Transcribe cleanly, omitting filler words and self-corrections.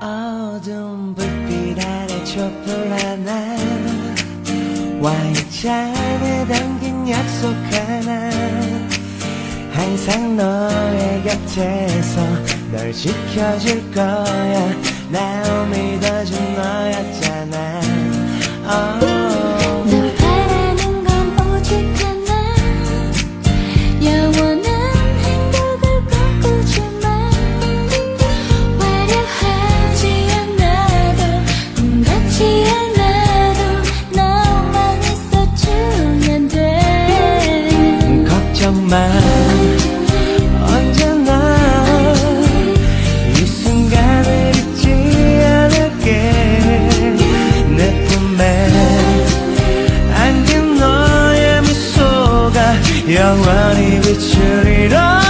어두운 불빛 아래 촛불 하나 와인잔에 담긴 약속 하나 항상 너의 곁에서 널 지켜줄 거야 날 믿어준 너였잖아 널 바라는 건 오직 하나 영원한 행복을 꿈꾸지만 화려하지 않아도 같지 않아도 너만 있어주면 돼 걱정 마 언제나 이 순간을 잊지 않을게 내 품에 안긴 너의 미소가 영원히 비추리라